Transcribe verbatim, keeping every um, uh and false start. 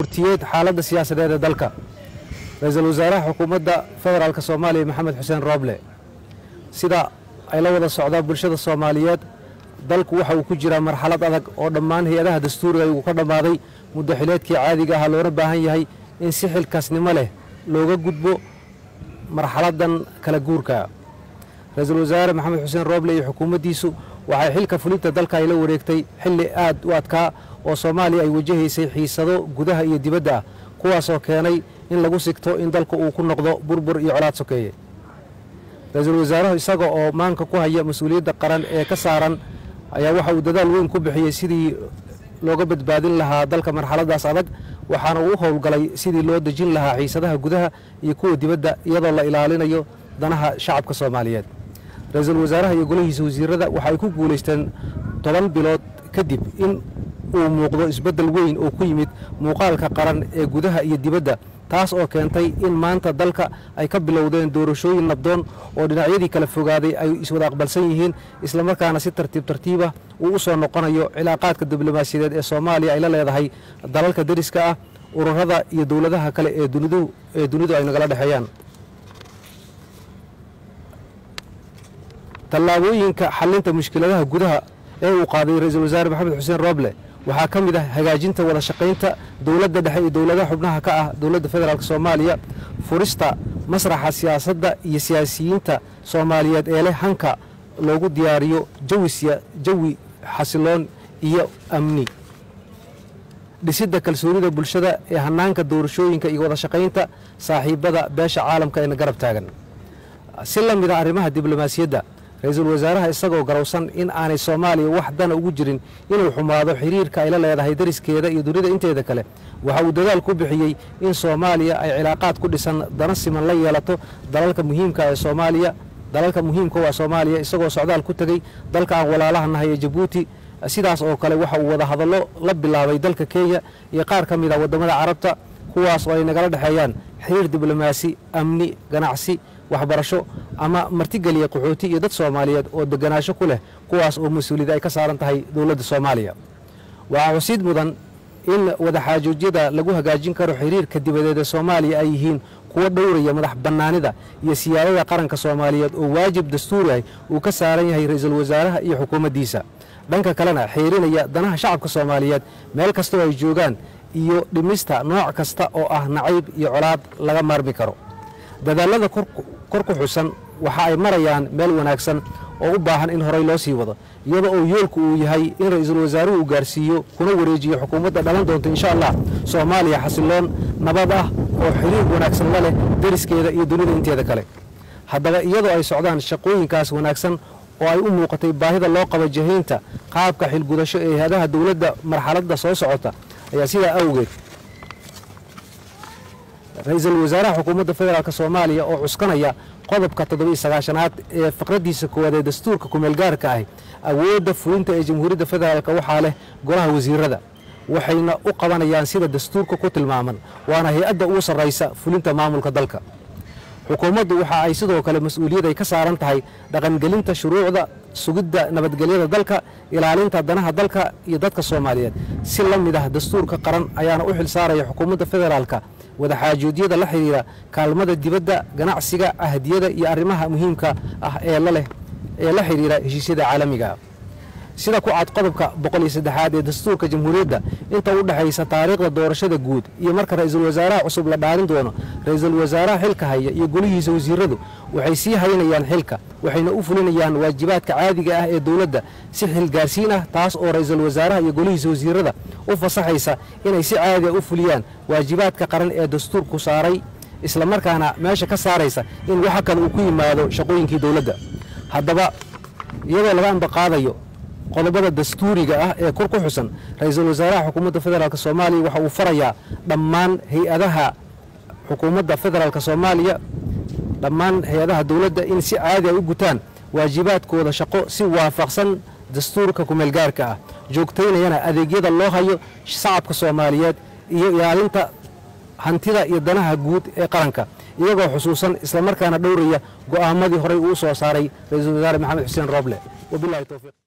wartiyeed xaaladda siyaasadeed ee dalka. Ra'iisul Wasaaraha Xukuumadda Federaalka Soomaaliya Maxamed Xuseen Rooble sida ay la wada socdaa bulshada Soomaaliyeed dalku waxa uu ku jiraa marxalad adag oo dhammaan hay'adaha dastuuriga uu ka dhamaaday muddo xileedkii caadiga ah loona baahan yahay in si xilkaasnimo leh looga gudbo marxaladan kala guurka. Ra'iisul Wasaare Maxamed Xuseen Rooble iyo xukuumaddiisu waxay xilka fulinta dalka ay la wareegtay xilli aad u adkaa oo Soomaaliya ay wajahaysay xiisado gudaha iyo dibadda kuwaas oo keenay in lagu sigto in dalku uu ku noqdo burbur iyo colaad sokeeye. Ra'iisul Wasaaraha isaga oo maanka ku haya mas'uuliyadda qaran ee ka saaran ayaa waxa uu dadaal weyn ku bixiyay sidii looga badbaadin lahaa dalka marxaladaas adag waxaana uu howlgalay sidii loo dejin lahaa xiisadaha gudaha iyo kuwa dibadda iyadoo la ilaalinayo danaha shacabka Soomaaliyeed. Ra'iisul Wasaaraha iyo golahiisa wasiirada waxay ku guuleysteen toban bilood kadib in uu muuqdo isbedel weyn oo ku yimid muuqaalka qaran ee gudaha iyo dibadda taas oo keentay in maanta dalka ay ka bilowdeen doorashooyin nabdoon oo dhinacyadii kala fogaaday ay iswada aqbalsan yihiin isla markaana si tartiib tartiib ah uu u soo noqonayo cilaaqaadka diblomaasiyadeed ee Soomaaliya ay la leedahay dalalka dariska ah ururada iyo dawladaha kale ee dunidu ee dunidu ay nagala dhaxeeyaan. tallaabooyinka xalinta mushkiladaha gudaha ee uu qaaday Ra'iisul Wasaare Maxamed Xuseen Rooble waxaa ka mid ah hagaajinta wada shaqaynta dawladda dhexe iyo dawladaha xubnaha ka ah dawladda federaalka Soomaaliya, furista masraxa siyaasadda iyo siyaasiyiinta Soomaaliyeed ee leh hanka loogu diyaariyo jawisiya jawi xasiloon iyo amni, dhisidda kalsoonida bulshada ee hanaanka doorashooyinka iyo wada shaqaynta saaxiibada beesha caalamka ee garab taagan. Si la mid ah arrimaha diblomaasiyadda, Ra'iisul Wasaaraha isagoo garowsan in aanay Soomaaliya wax dana ugu jirin inuu xumaado xiriirka ay la leedahay dariskeeda iyo dunida inteeda kale waxa uu dadaal ku bixiyay in Soomaaliya ay cilaaqaad ku dhisan dana siman la yeelato dalalka muhiimka ah ee Soomaaliya dalalka muhiimka waa Soomaaliya isagoo socdaal ku tagay dalka aan walaalaha nahay ee Djibouti sidaas oo kale waxa uu wada hadallo la bilaabay dalka Kenya iyo qaar ka mid ah wadamada Carabta kuwaas oo ay nagala dhaxeeyaan xiriir diblomaasi, amni, ganacsi, waxbarasho ama martigeliya qaxooti iyo dad Soomaaliyeed oo deganaansho ku leh kuwaas oo mas'uuliyad ay ka saaran tahay dawladda Soomaaliya. Waxa wasiid mudan in wada xaajoojyada lagu hagaajin karo xiriirka dibadeed ee Soomaaliya ay yihiin kuwa dhowraya madax bannaanida iyo siyaadada qaranka Soomaaliyeed oo waajib dastuuri ah uu ka saaran yahay Ra'iisul Wasaaraha iyo xukuumaddiisa. Dhanka kalena xiriirinaya danaha shacabka Soomaaliyeed meel kasta oo ay joogaan iyo dhimista nooc kasta oo ah nacayb iyo colaad laga maarmi karo. dadaalada kor ku xusan waxa ay marayaan meel wanaagsan oo u baahan in horay loo sii wado iyadoo uu yoolku uu yahay in Ra'iisul Wasaaruhu uu gaarsiiyo kuna wareejiyo xukuumadda dhalan doonta insha Allah Soomaaliya xasiloon nabad ah oo xiriir wanaagsan la leh dariskeeda iyo dunida inteeda kale. haddaba iyadoo ay socdaan shaqooyinkaas wanaagsan oo ay u muuqatay baahida loo qabo jahaynta qaabka xilgudasho ee hay'adaha dawladda marxaladda soo socota ayaa sida awgeed Ra'iisul Wasaaraha Xukuumadda Federaalka Soomaaliya oo cuskanaya qodobka toddoba iyo sagaashanaad ee faqradiisa koowaad ee dastuurka ku meel gaarka ah awoodda fulinta ee Jamhuuriyadda Federaalka waxaa leh golaha wasiirada waxayna u qabanayaan sida dastuurka ku tilmaaman waana hay'adda ugu sarreysa fulinta maamulka dalka. xukuumaddu waxa ay sidoo kale mas'uuliyad ay ka saaran tahay dhaqangelinta shuruucda sugidda nabadgelyada dalka ilaalinta danaha dalka iyo dadka Soomaaliyeed si la mid ah dastuurka qaran ayaana u xil saaraya xukuumadda federaalka wada xaajoodiyada la xiriira kaalmada dibadda ganacsiga ahdiyada iyo arrimaha muhiimka ah ee la leh ee la xiriira heshiisyada caalamiga sida ku cad qodobka boqol iyo saddex ee dastuurka Jamhuuriyadda inta u dhaxaysa taariikhda doorashada guud iyo marka Ra'iisul Wasaaraha cusub la dhaarin doono Ra'iisul Wasaaraha xilka haya iyo golihiisa wasiiradu waxay sii haynayaan xilka waxayna u fulinayaan waajibaadka caadiga ah ee dawladda si xil gaarsiin ah taas oo Ra'iisul Wasaaraha iyo golihiisa wasiirada u fasaxaysa inay si caadi ah u fuliyaan waajibaadka qaran ee dastuurku saaray isla markaana meesha ka saaraysa in waxa kale uu ku yimaado shaqooyinkii dawladda. haddaba iyadoo laga ambaqaadayo qodobada dastuuriga ah ee kor ku xusan Ra'iisul Wasaaraha Xukuumadda Federaalka Soomaaliya waxa uu farayaa dhammaan hay'adaha xukuumadda federaalka Soomaaliya dhammaan hay'adaha dawladda in si caadi ah u gutaan waajibaadkooda shaqo si waafaqsan dastuurka ku meel gaarka ah joogtaynayana adeegyada loo hayo shacabka Soomaaliyeed iyo ilaalinta hantida iyo danaha guud ee qaranka iyagoo xusuusan isla markaana dhowraya go'aamadii horay uu soo saaray Ra'iisul Wasaare Maxamed Xuseen Rooble. wabillahi tawfiiq.